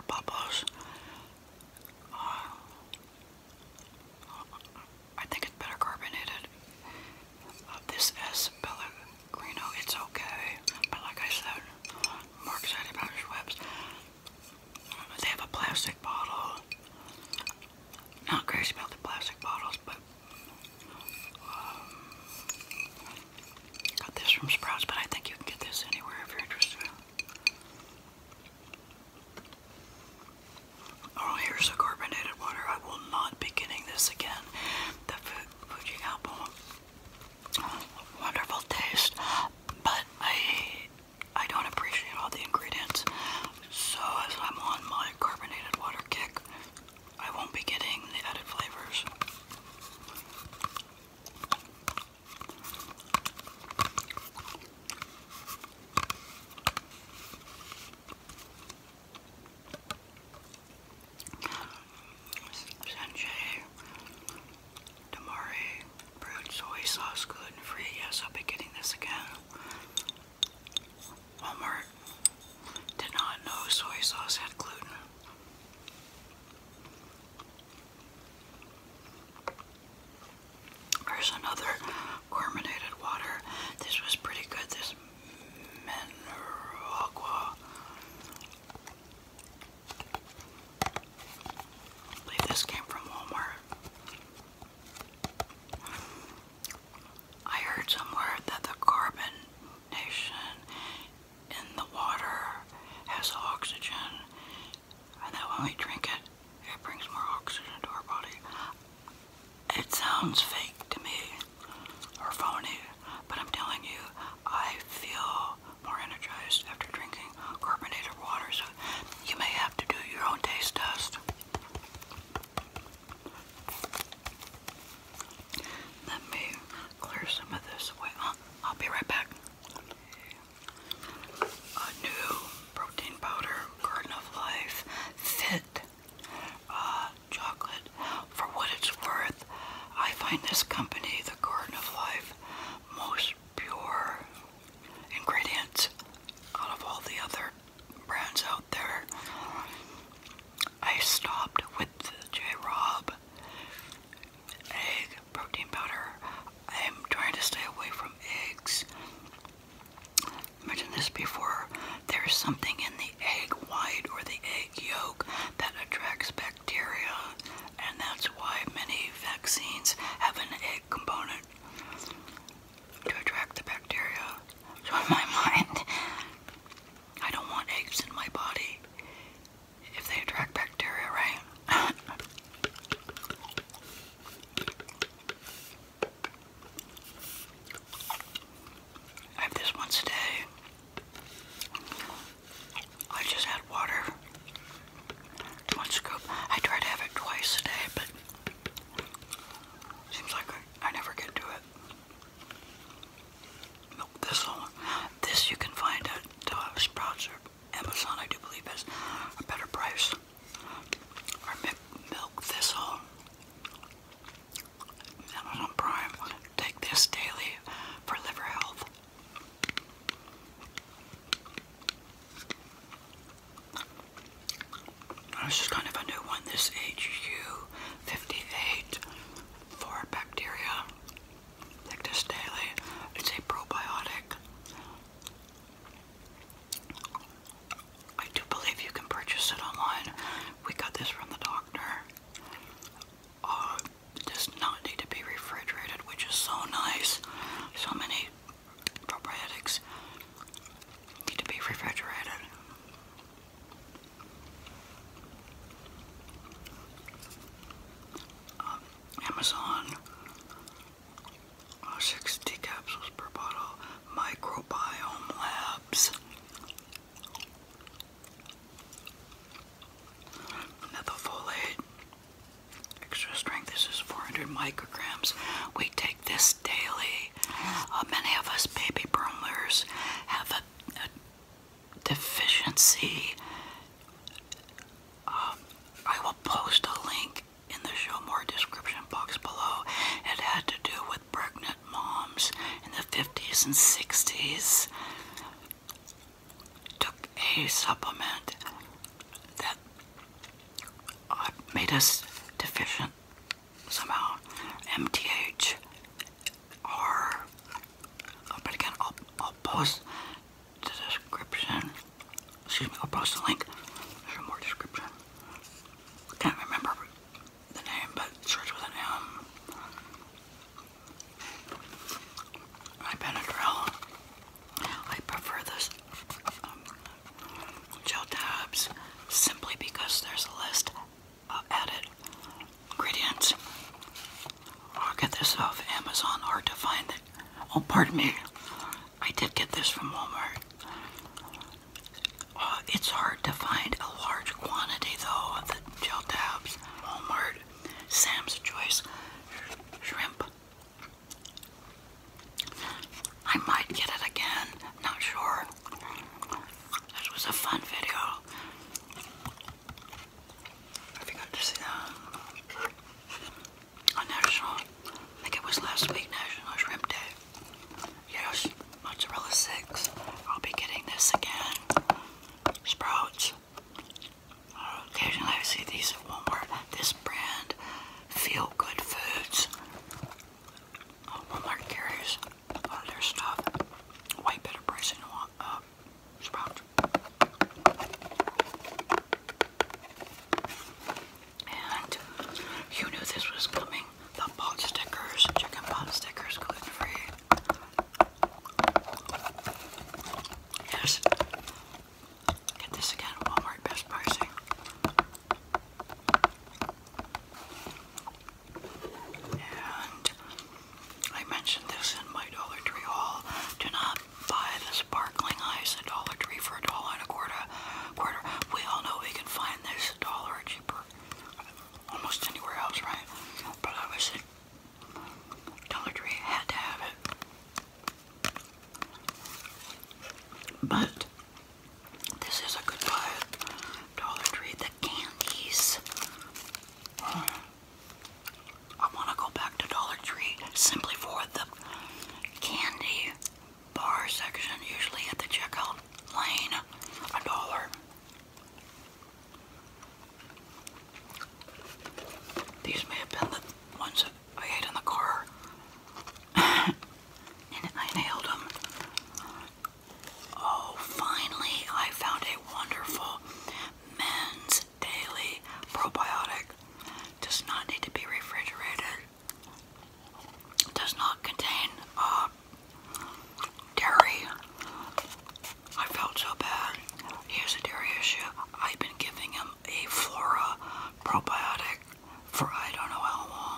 more bubbles. I think it's better carbonated. This S Pellegrino, it's okay, but like I said, I'm more excited about Schweppes. They have a plastic bottle. Not crazy about the plastic bottles, but got this from Sprouts, but I think you can get this anywhere if you're interested. Oh, here's the carbonated water. I will not be getting this again. The Fuji apple. Wonderful taste, but I don't appreciate all the ingredients. So as I'm on my carbonated water kick, I won't be getting the added flavors. Sanjay, Damari, brewed soy sauce, gluten-free. Yes, I'll be getting this again. Walmart did not know soy sauce had gluten. There's another carbonated water. This was pretty good. This Mineragua. I believe this came from Walmart. I heard somewhere that the carbonation in the water has oxygen, and that when we drink it, it brings more oxygen to our body. It sounds fake to me, or phony, but I'm telling you, I feel more energized after drinking carbonated water, so you may have to do your own taste test. Let me clear some of this away. I'll be right back. A new protein powder, Garden of Life, Fit chocolate. For what it's worth, I find this company, the Garden of Life, most pure ingredients out of all the other brands out there. I stopped with the J-Rob egg protein powder. I'm trying to stay away from eggs. I mentioned this before. There's something in the egg white or the egg yolk that attracts bacteria, and that's why many vaccines have an egg component to attract the bacteria. So in my mind, I don't want eggs in my body if they attract bacteria, right? I have this once a day. I just had water. One scoop. I try to have it twice a day, but seems like I never get to it. Milk thistle. This you can find at Sprouts or Amazon, I do believe, is a better price. Or milk thistle. Amazon Prime. Take this daily for liver health. This is kind of a new one, this HU58 for bacteria. Take this daily. It's a probiotic. I do believe you can purchase it online. We got this from the doctor. It does not need to be refrigerated, which is so nice. So many probiotics need to be refrigerated. Amazon, 60 capsules per bottle, Microbiome Labs. Methylfolate, extra strength, this is 400 micrograms. We take this daily. Many of us baby boomers have a deficiency. I will post a link in the show more description box below. It had to do with pregnant moms in the 50s and 60s. Took a supplement that lactose deficient somehow. MTHR. But again, I'll post the description. Excuse me, I'll post a link. There's more description. Can't remember the name, but it starts with an M. My Benadryl. I prefer this gel tabs simply because there's a list of added ingredients. I'll get this off Amazon, hard to find it. Oh, pardon me. I did get this from Walmart. It's hard to find a large quantity, though, of the gel tabs. Walmart, Sam's Choice, shrimp. I might get it again, not sure. This was a fun video. I forgot to see that. On National, I think it was last week, National Shrimp Day. Yes, mozzarella 6. I'll be getting this again. Sprouts. Occasionally I see these at Walmart. This brand, Feel Good Foods. Walmart carries a lot of their stuff. Way better pricing than Sprouts. And you knew this was coming. The pot stickers, chicken pot stickers, gluten-free. Yes. Get this again, Walmart best pricing. And I mentioned this in my Dollar Tree haul. Do not buy the sparkling ice at Dollar Tree for $1.25. We all know we can find this $1 or cheaper almost anywhere else, right? But I was at Dollar Tree, had to have it. But this is a good buy at Dollar Tree. The candies. I want to go back to Dollar Tree simply for the candy bar section, usually at the checkout lane. $1. These may have been the ones that I ate in the car. And I nailed them. Oh, finally, I found a wonderful men's daily probiotic. Does not need to be refrigerated. Does not contain dairy. I felt so bad. He has a dairy issue. I've been giving him a Flora probiotic for I don't know how long.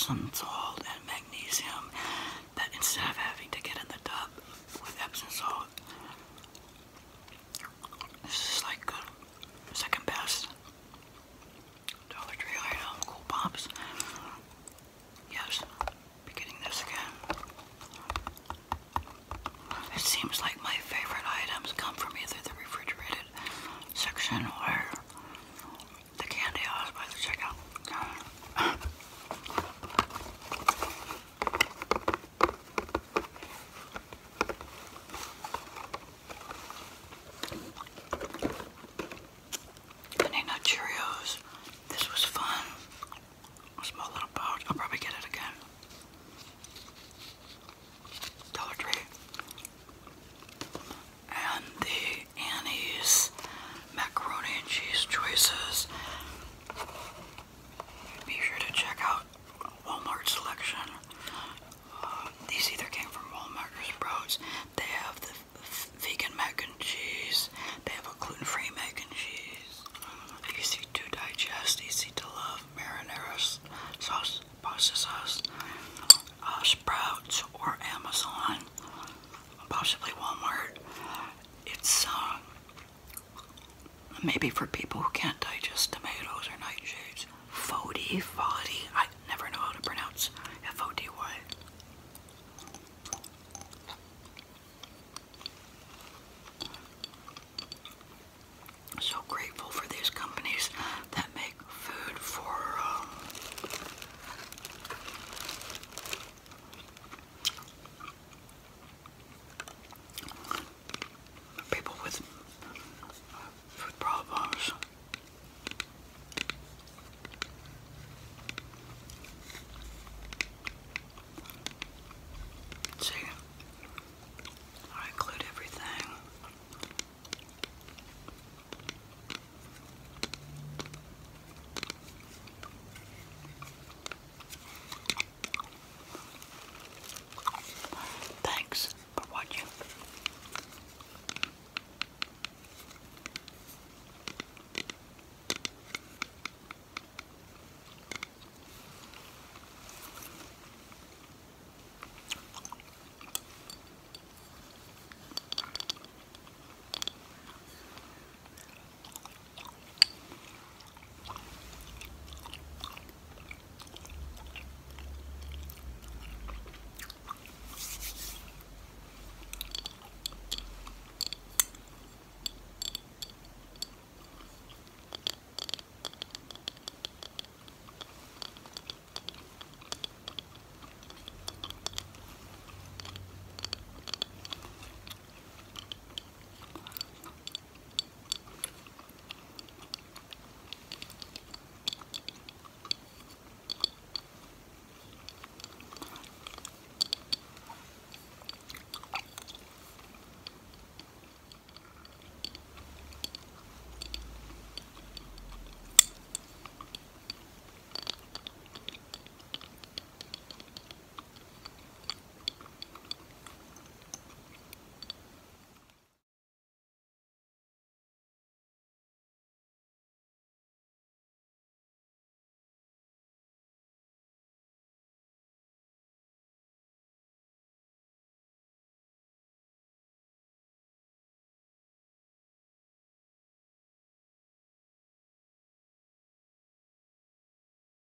Epsom salt and magnesium, that instead of having to get in the tub with Epsom salt, this is like second best Dollar Tree item. Cool Pops. Yes, be getting this again. It seems like my favorite items come from either the refrigerated section or the candy aisles by the checkout. Honey Nut Cheerios. This was fun. A small little pouch. I'll probably get it again. Dollar Tree. And the Annie's macaroni and cheese choices. Be sure to check out Walmart selection. These either came from Walmart or Sprouts. They have the vegan mac and cheese. They have a gluten-free mac and cheese. Easy to digest, easy to love. Marinara sauce, pasta sauce. Sprouts or Amazon. Possibly Walmart. It's maybe for people who can't digest tomatoes or nightshades. 45